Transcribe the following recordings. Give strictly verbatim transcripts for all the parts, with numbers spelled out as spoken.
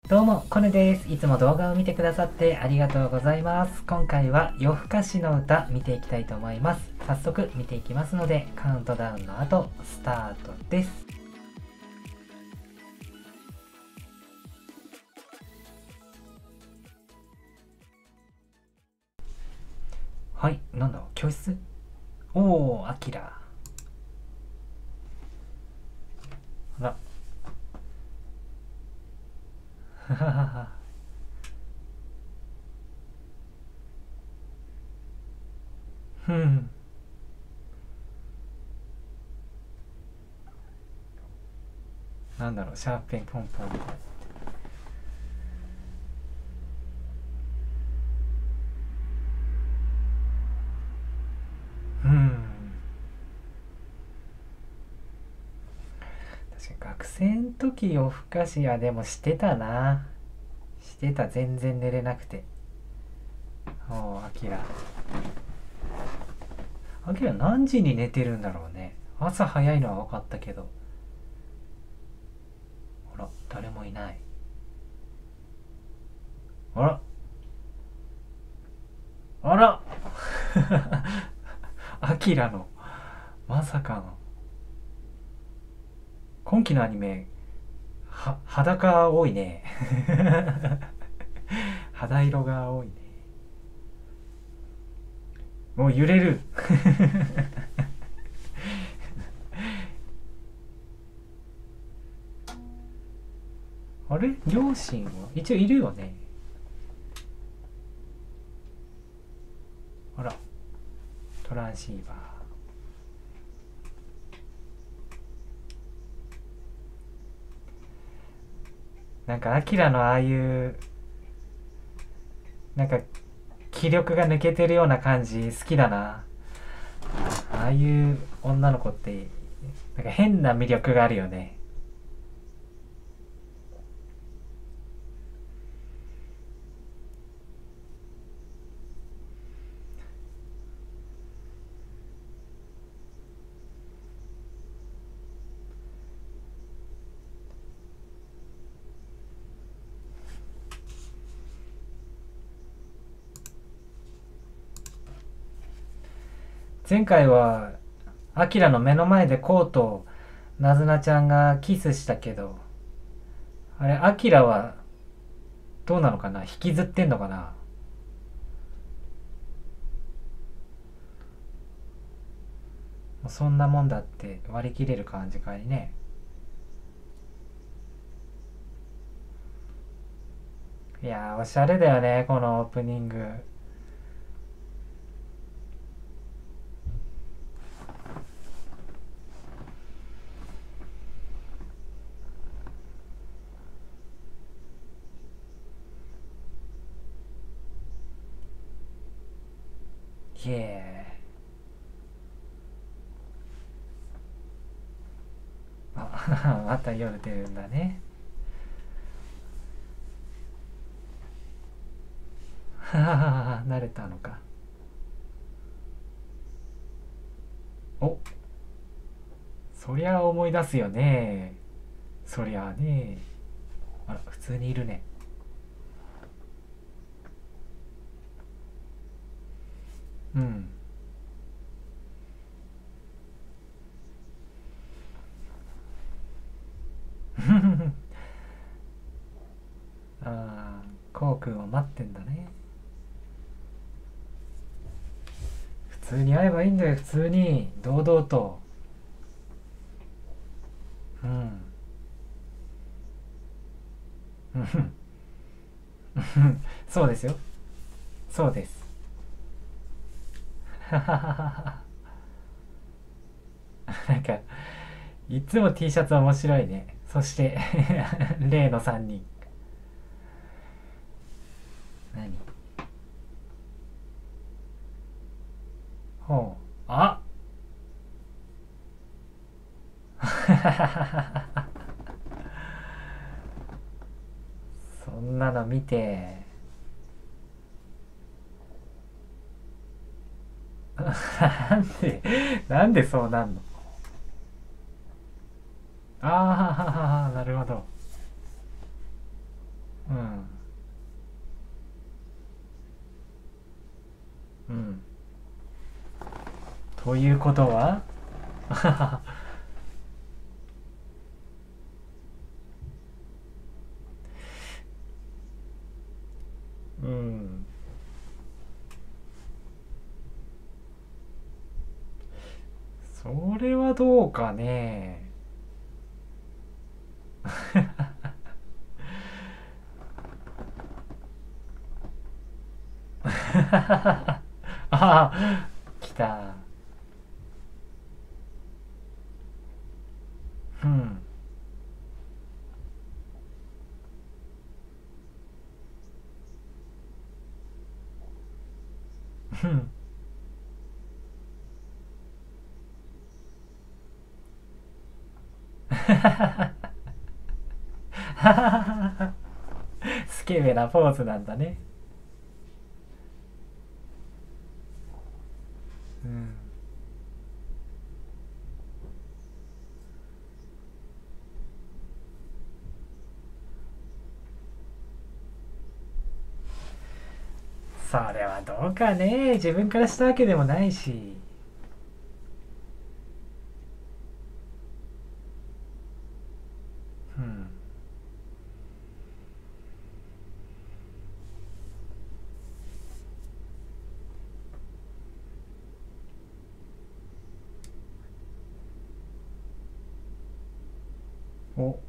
どうも、コネです。いつも動画を見てくださってありがとうございます。今回は夜更かしの歌見ていきたいと思います。早速見ていきますので、カウントダウンの後、スタートです。はい、なんだ、教室。おー、アキラ。あら。はははは。ふん。なんだろう、シャーペンポンポン。うん。確かに学生の時夜更かしはでもしてたな。してた、全然寝れなくて。おー、アキラ。アキラ何時に寝てるんだろうね。朝早いのは分かったけど。ほら、誰もいない。あら、あらアキラの、まさかの。今期のアニメ、は、裸多いね。肌色が多いね。もう揺れる。あれ両親は一応いるよね。あら、トランシーバー。なんかアキラのああいうなんか気力が抜けてるような感じ好きだな。ああいう女の子ってなんか変な魅力があるよね。前回はアキラの目の前でコウとナズナちゃんがキスしたけど、あれアキラはどうなのかな、引きずってんのかな。もうそんなもんだって割り切れる感じかいね。いやーおしゃれだよね、このオープニング。イエー。あまた夜出るんだね。はははは慣れたのか。お、そりゃ思い出すよね。そりゃあね。あら、普通にいるね。うん。ああ、こうくんを待ってんだね。普通に会えばいいんだよ、普通に。堂々と。うん。そうですよ。そうです。なんか、いつも T シャツ面白いね。そして例のさんにん。何ほう。あそんなの見て。なんで、なんでそうなんの。ああ、なるほど。 うんうん。ということはうん。それはどうかね。ああ、来た。うん。うん。スケベなポーズなんだね。うん。それはどうかね。自分からしたわけでもないし。うん。お、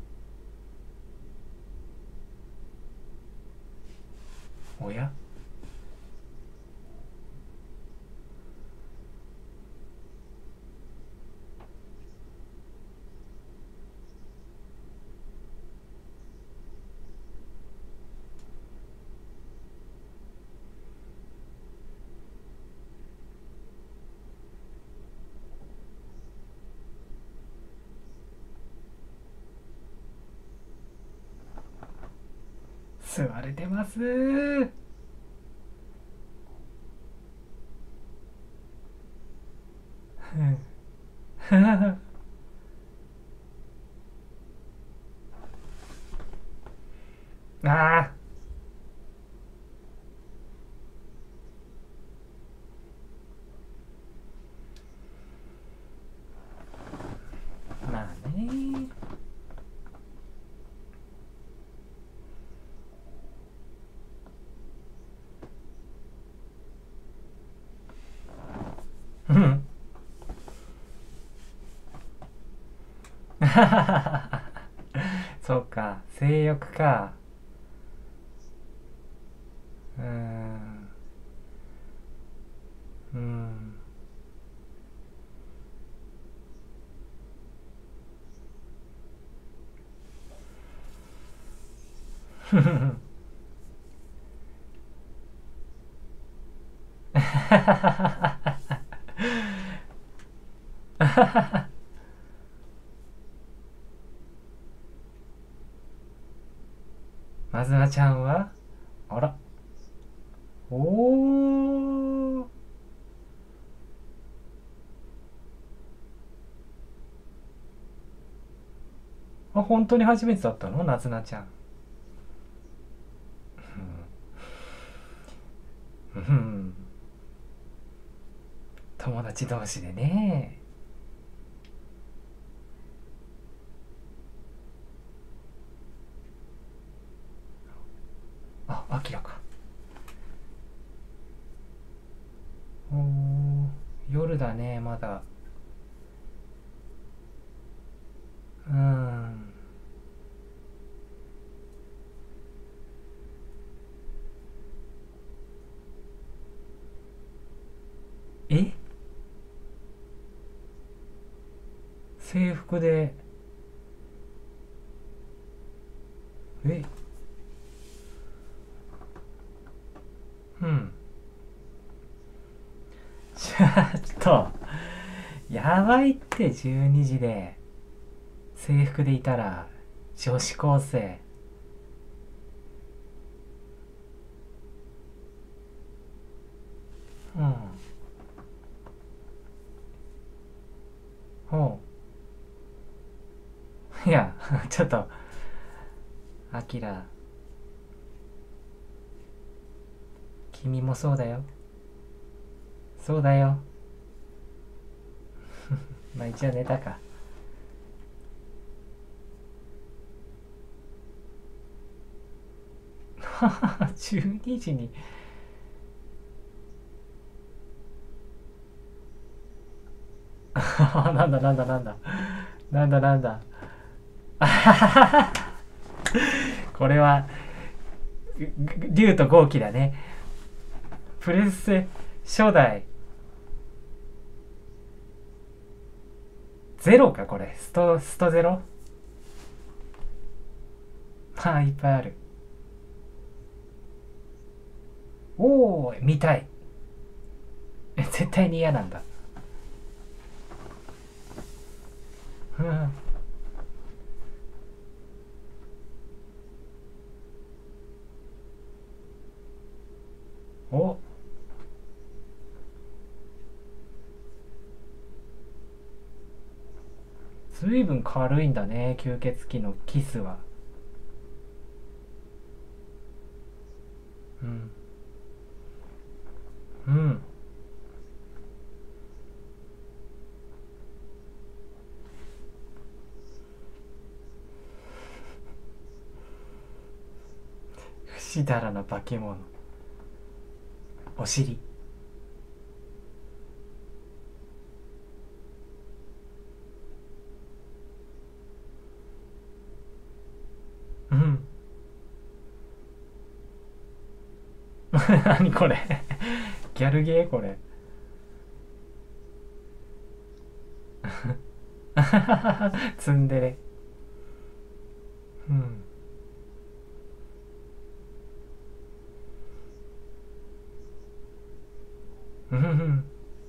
おや。吸われてますー。ああ、まあね。うん。そうか、性欲か。うーん。うん。まずなちゃんは、あら、おー。あ、本当に初めてだったのなずなちゃん。うん。友達同士でね。あ、アキラか。おー、夜だね、まだ。うん。え、制服で、え、うん。ちょっと、やばいってじゅうにじで制服でいたら女子高生。うん。ほう。いや、ちょっと、アキラ、 君もそうだよ。そうだよ。まあ一応寝たか。じゅうにじに。なんだなんだなんだ。なんだなんだ。これは、竜と豪輝だね。プレステ初代。ゼロかこれ。スト、ストゼロ。まあいっぱいある。おー、見たい。え、絶対に嫌なんだ。うん。お、ずいぶん軽いんだね、吸血鬼のキスは。うん。うん。不死だらの化け物。お尻。うん。何これ。ギャルゲーこれ。ツンデレ。うん。うん。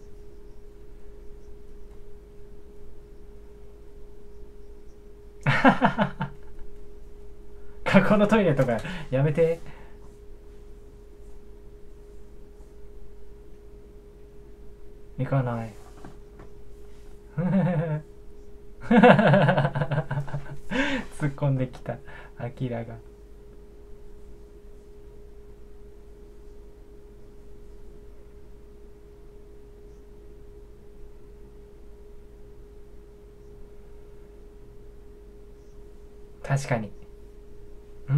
学校のトイレとかやめて。行かない。突っ込んできたアキラが。確かに。うん。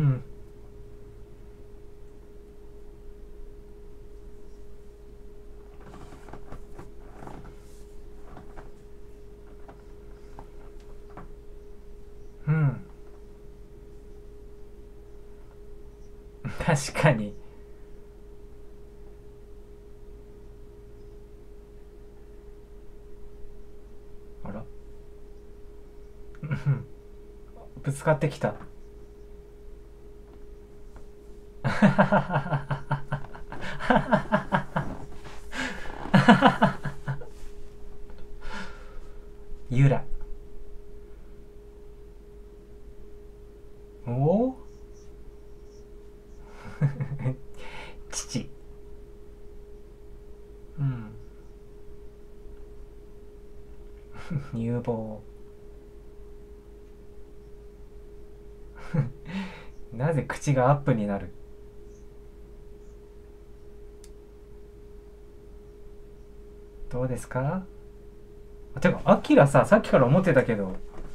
うん。確かに。あら。ぶつかってきた。ゆら。おお。父。うん。乳房。なぜ口がアップになる。どうですか。あ、てかアキラさ、さっきから思ってたけど、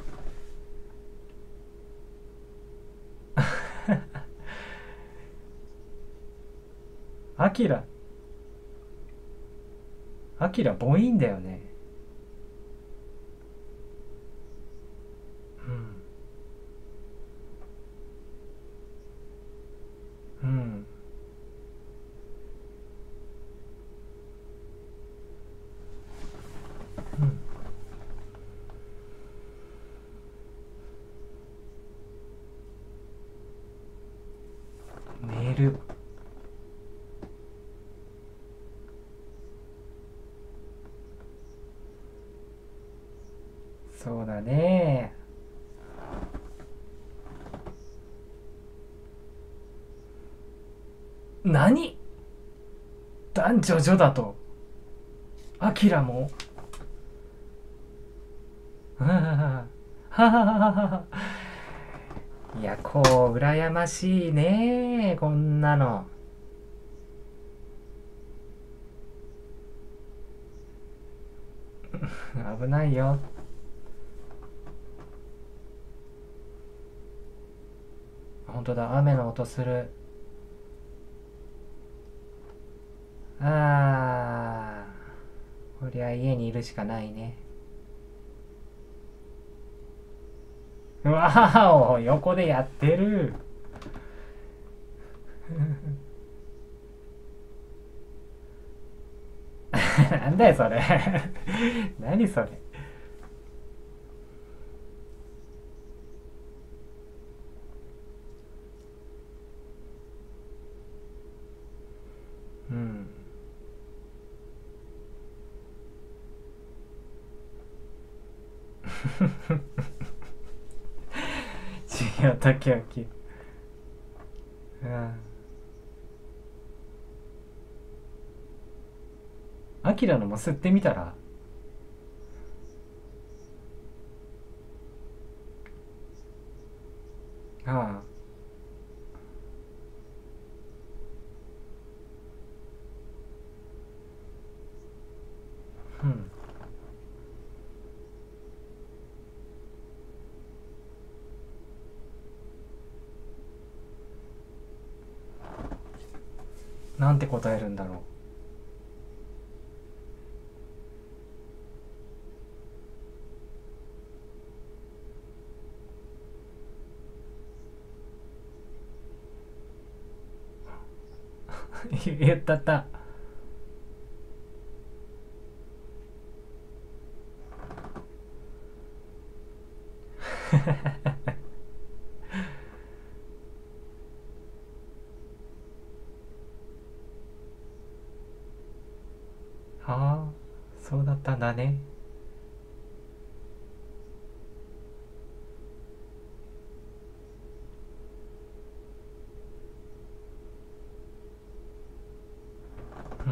アキラアキラ母音だよね。うん。うん。寝る。そうだね。何。男女女だと。アキラも。はははは。いや、こう羨ましいね、こんなの。 危ないよ。本当だ、雨の音する。あー、こりゃ家にいるしかないね。うわーお、横でやってる。なんだよそれ。何それ。うん。授業と供給。うん。アキラのも吸ってみたら。ああ。うん。なんて答えるんだろう。言ったった。はあ、そうだったんだね。うん。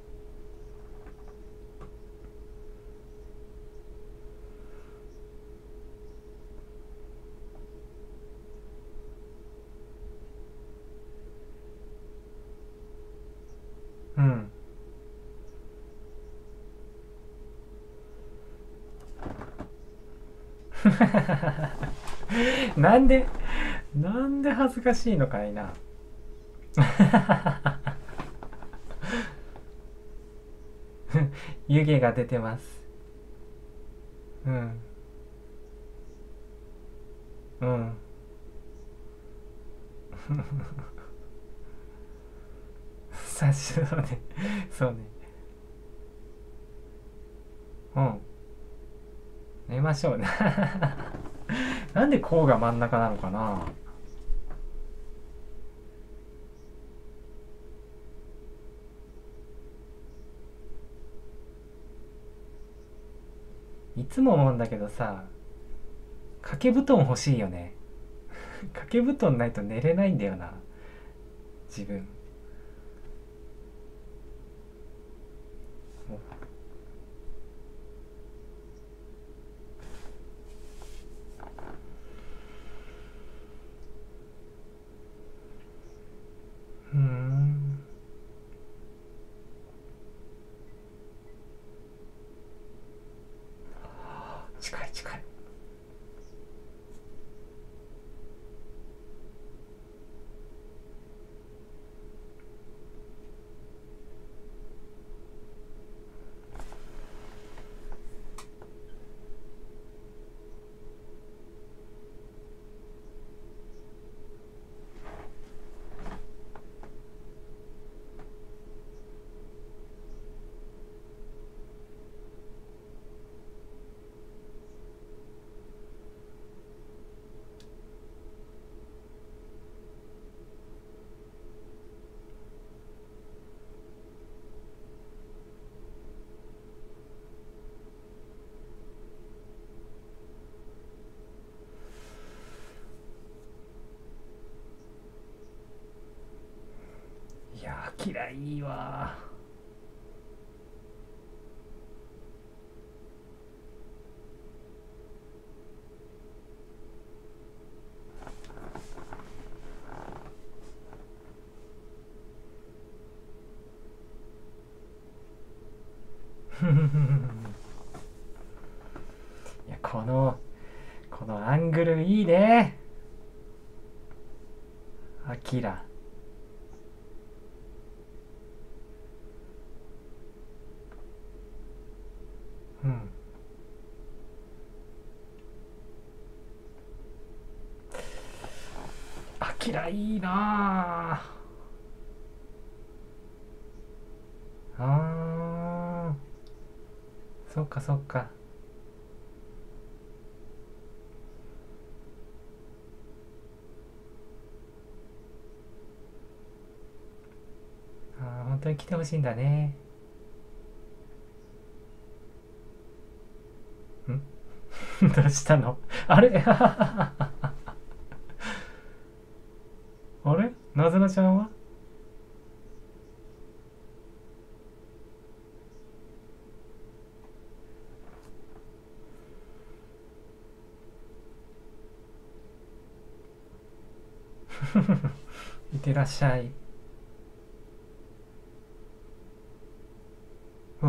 うん。なんで、なんで恥ずかしいのかいな。湯気が出てます。うん。うん。さしそうね。そうね。うん。寝ましょうね。なんでこうが真ん中なのかな。いつも思うんだけどさ、掛け布団欲しいよね。掛け布団ないと寝れないんだよな、自分。うーん。近い近い。いやー、嫌いわ。 このこのアングルいいね。アキラ。うん。アキラいいなあ。あー、そっかそっか。あー、本当に来てほしいんだね。んどうしたの？あれあれなずなちゃんは？いってらっしゃい。うん。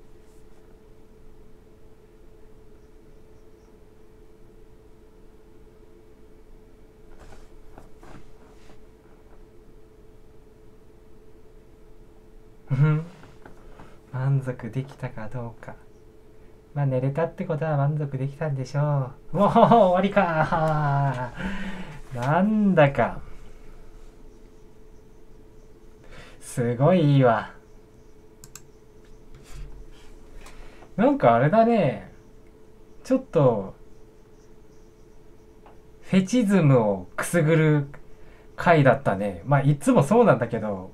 満足できたかどうか。まあ寝れたってことは満足できたんでしょう。もう終わりか。なんだかすごいいいわ。なんかあれだね、ちょっとフェチズムをくすぐる回だったね。まあいつもそうなんだけど、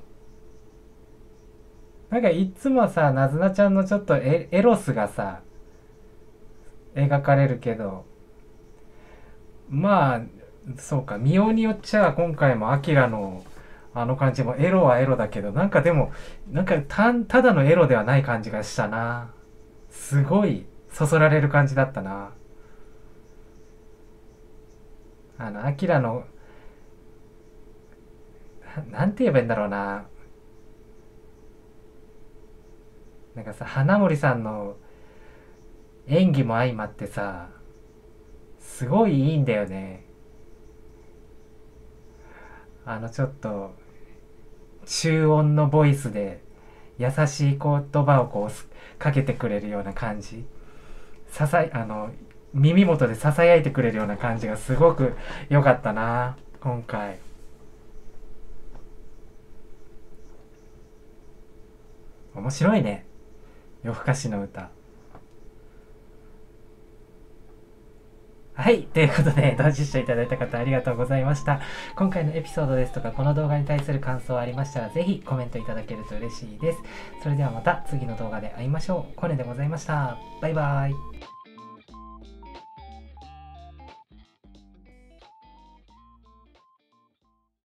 なんかいつもさ、なずなちゃんのちょっとエエロスがさ描かれるけど、まあそうか、見ようによっちゃ今回もアキラのあの感じもエロはエロだけど、なんかでもなんかたただのエロではない感じがしたな。すごいそそられる感じだったな。あのアキラのななんて言えばいいんだろうな。なんかさ、花森さんの演技も相まってさ、すごいいいんだよね。あのちょっと中音のボイスで優しい言葉をこうかけてくれるような感じ、ささあの耳元でささやいてくれるような感じがすごく良かったな今回。面白いね、夜更かしの歌。はい。ということで、同時視聴いただいた方ありがとうございました。今回のエピソードですとか、この動画に対する感想ありましたら、ぜひコメントいただけると嬉しいです。それではまた次の動画で会いましょう。コネでございました。バイバイ。